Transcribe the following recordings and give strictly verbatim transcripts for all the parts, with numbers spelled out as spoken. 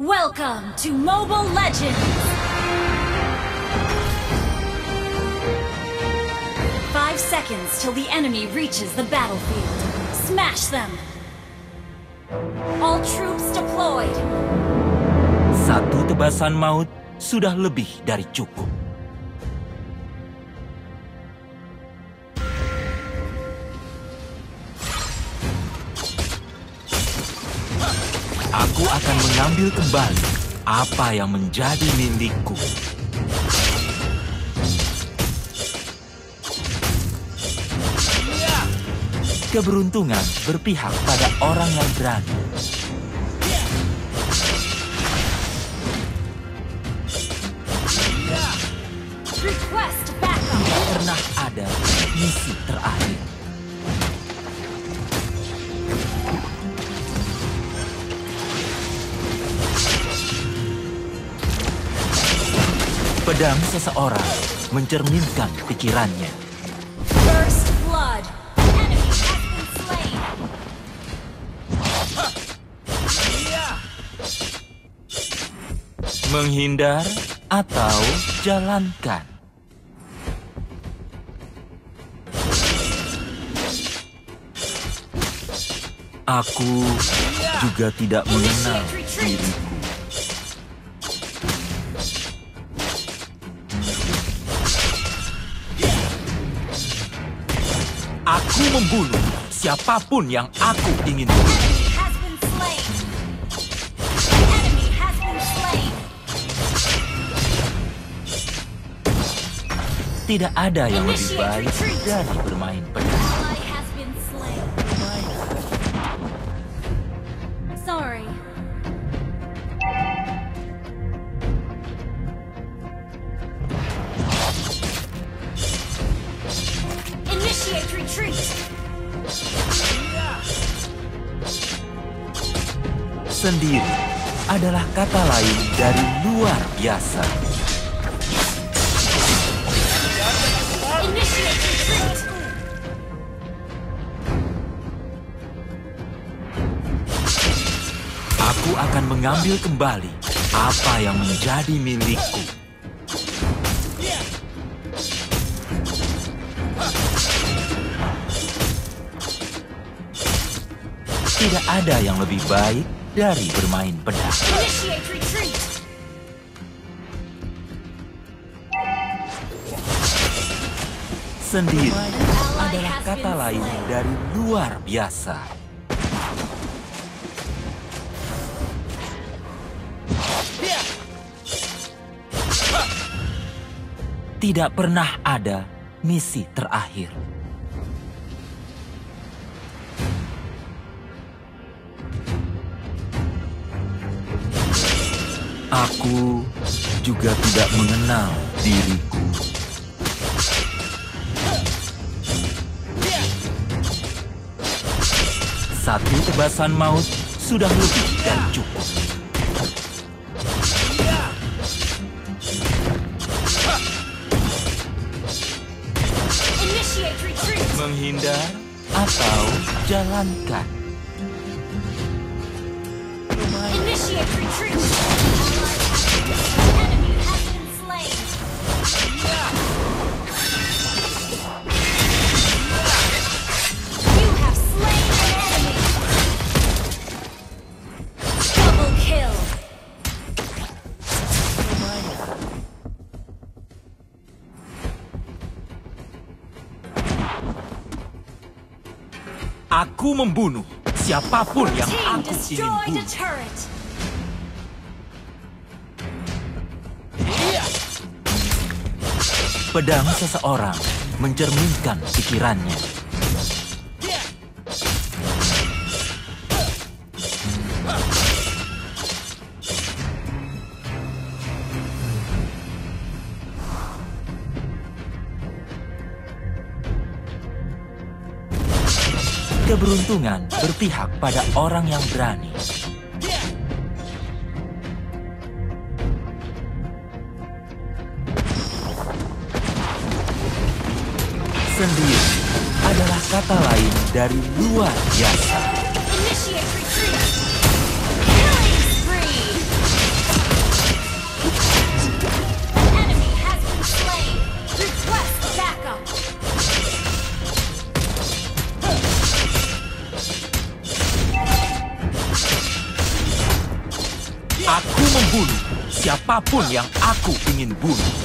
Welcome to Mobile Legends! Five seconds till the enemy reaches the battlefield. Smash them! All troops deployed! Satu tebasan maut sudah lebih dari cukup. Aku akan mengambil kembali apa yang menjadi milikku. Keberuntungan berpihak pada orang yang berani. Request backup! Tidak pernah ada misi terakhir. Pedang seseorang mencerminkan pikirannya. First blood! Enemy has been slain! Menghindar atau jalankan. Aku juga tidak mengenal diriku. Aku membunuh siapapun yang aku ingin bunuh. Enemy has been slain! Enemy has been slain! Tidak ada yang lebih baik dari bermain pedang. Ally has been slain. Sorry. Initiate retreat. Sendiri adalah kata lain dari luar biasa. Initiate retreat. Aku akan mengambil kembali apa yang menjadi milikku. Tidak ada yang lebih baik dari bermain pedang. Initiate retreat. Sendiri adalah kata lain dari luar biasa. Tidak pernah ada misi terakhir. Aku juga tidak mengenal diriku. Satu tebasan maut sudah lebih dari cukup. Initiate retreat. Menghindar atau jalankan. Initiate retreat. Enemy has been slain. You have slain an enemy. Double kill. Aku membunuh siapapun yang Team aku ingin destroyed a bunuh. turret. Pedang seseorang mencerminkan pikirannya. Keberuntungan berpihak pada orang yang berani. Sendiri adalah kata lain dari luar biasa. Initiate retreat. Killing spree. Aku membunuh siapapun yang aku ingin bunuh.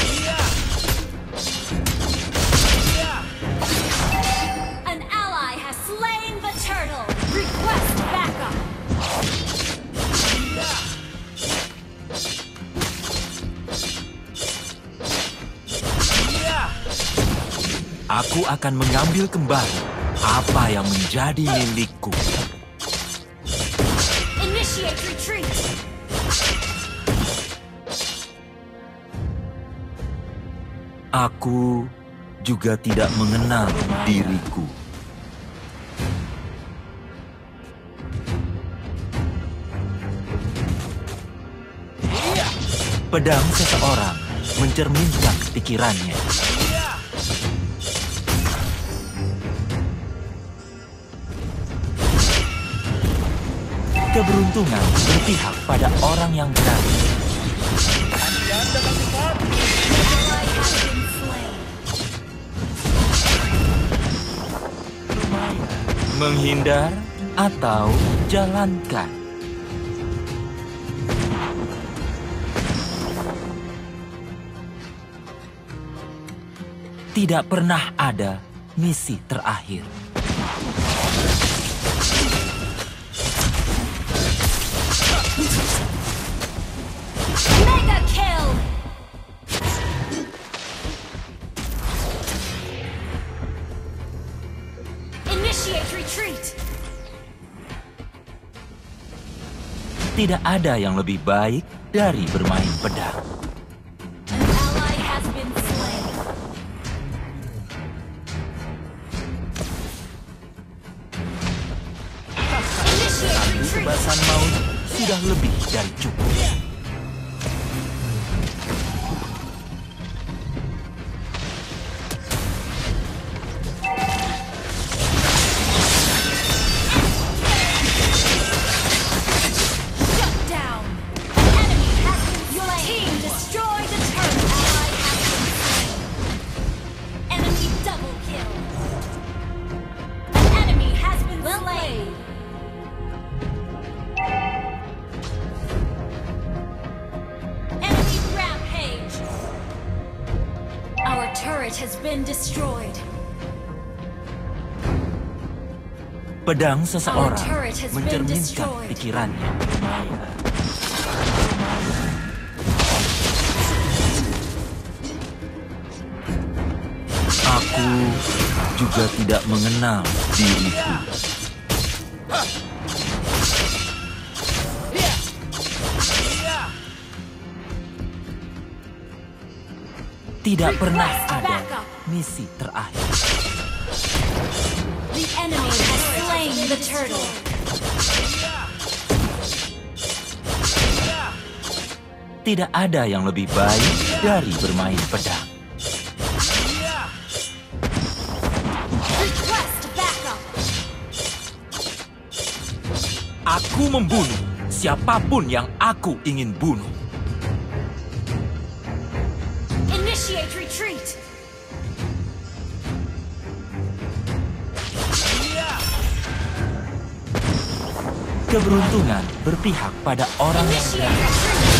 An ally has slain the turtle. Request backup. Aku akan mengambil kembali apa yang menjadi milikku. Initiate retreat. Aku juga tidak mengenal diriku. Pedang seseorang mencerminkan pikirannya. Keberuntungan berpihak pada orang yang berani. Menghindar atau jalankan. Tidak pernah ada misi terakhir. Mega kill. Initiate retreat. Tidak ada yang lebih baik dari bermain pedang. An ally has been slain. Initiate retreat. Tebasan maut sudah lebih dari cukup. Shut down. An enemy has been slain. Your team destroyed the turtle. Ally has been slain. Enemy double kill. An enemy has been slain. Enemy rampage. Our turret has been destroyed. Pedang seseorang Our turret has been mencerminkan destroyed. pikirannya. Aku juga tidak mengenal diriku. Tidak pernah ada misi terakhir. The enemy has slain the turtle. Tidak ada yang lebih baik dari bermain pedang. Request backup. Aku membunuh siapapun yang aku ingin bunuh. Initiate retreat. Keberuntungan berpihak pada orang yang Initiate berani. retreat.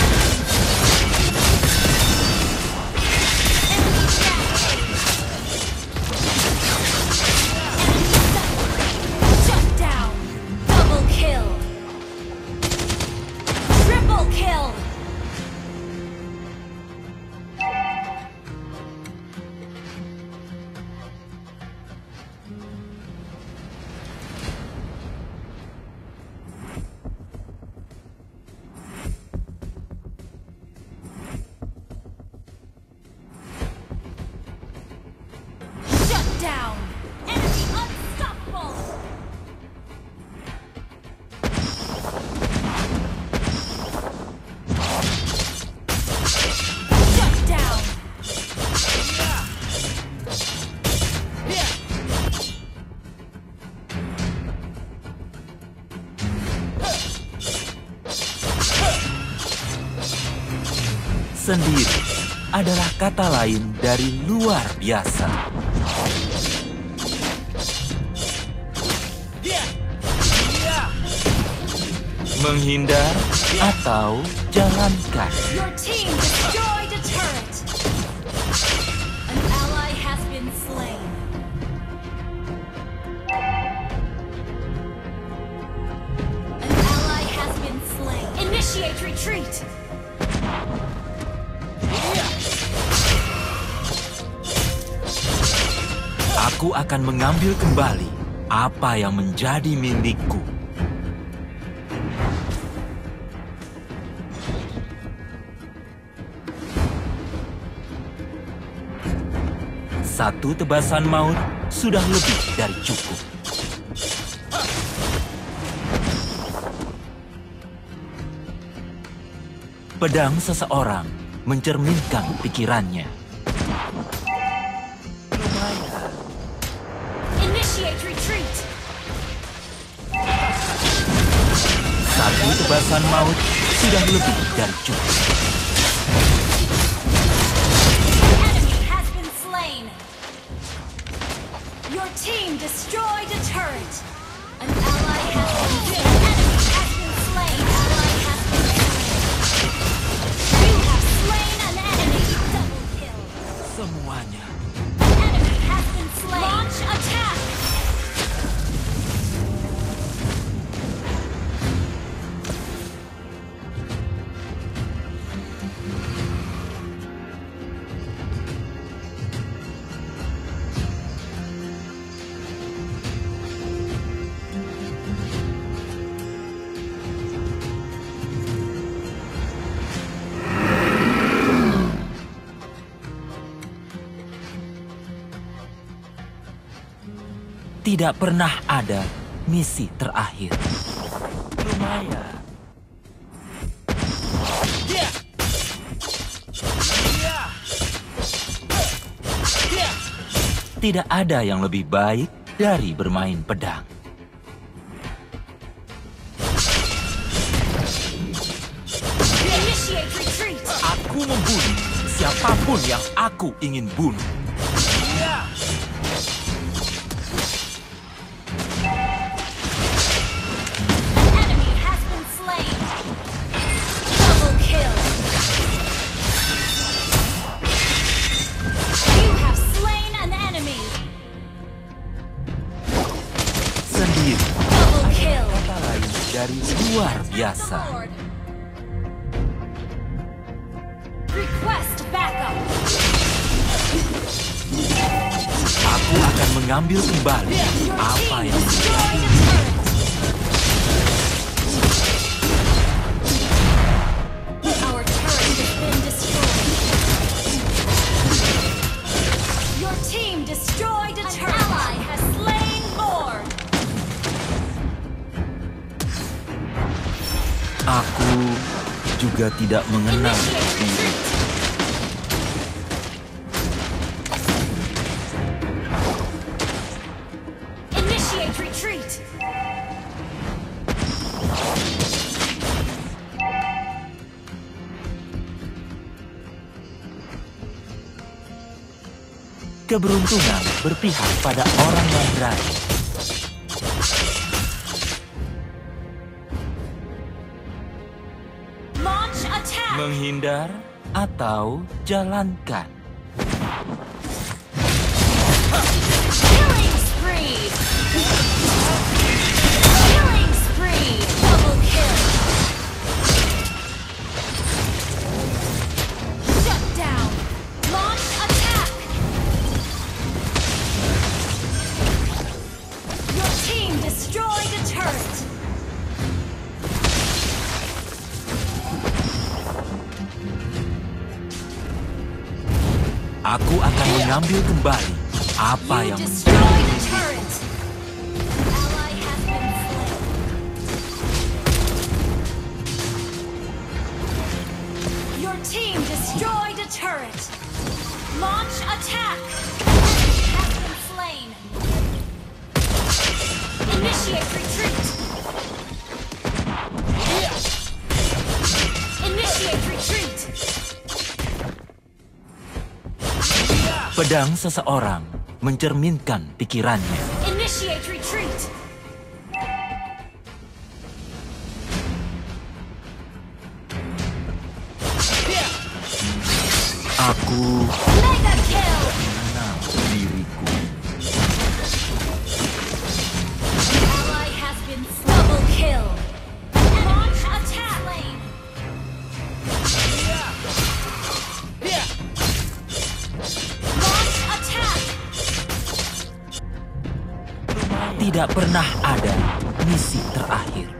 Shut down. Double kill. Triple kill. Shut down. Enemy unstoppable. Shut down. Sendiri adalah kata lain dari luar biasa. Menghindar atau jalankan. Your team destroyed a turret. An ally has been slain. An ally has been slain. Initiate retreat. Aku akan mengambil kembali apa yang menjadi milikku. Satu tebasan maut sudah lebih dari cukup. Pedang seseorang mencerminkan pikirannya. Initiate retreat. Satu tebasan maut sudah lebih dari cukup. Enemy has been slain. Your team destroyed a turret. An ally has been slain. Enemy has been slain. Ally has been slain. You have slain an enemy. Double kill. Semuanya. Enemy has been slain. Launch attack. Tidak pernah ada misi terakhir. Lumayan. Tidak ada yang lebih baik dari bermain pedang. Initiate retreat. Aku membunuh siapapun yang aku ingin bunuh. Enemy has been slain. Double kill. You have slain an enemy. Sendiri. Double kill. Kata lain dari luar biasa. Request backup. Aku akan mengambil kembali Your apa team yang destroyed menjadi a turret. Our turret has been destroyed. Your team destroyed a turret. An ally has slain more. Aku juga tidak mengenal Initiate diri. retreat. Initiate retreat. Keberuntungan berpihak pada orang yang berani. Launch attack. Menghindar atau jalankan. Killing spree. Killing spree. Double kill. Shut down. Launch attack. Your team destroyed a turret. Aku akan mengambil kembali apa You yang destroyed menjadi a turret. Ally has been slain. Your team destroyed a turret. Launch attack. Enemy has been slain. Initiate retreat. Initiate retreat. pedang seseorang mencerminkan pikirannya. Initiate retreat. Aku Mega kill. mengenal diriku. Ally has been double kill. Launch attack. Launch attack. Tidak pernah ada misi terakhir.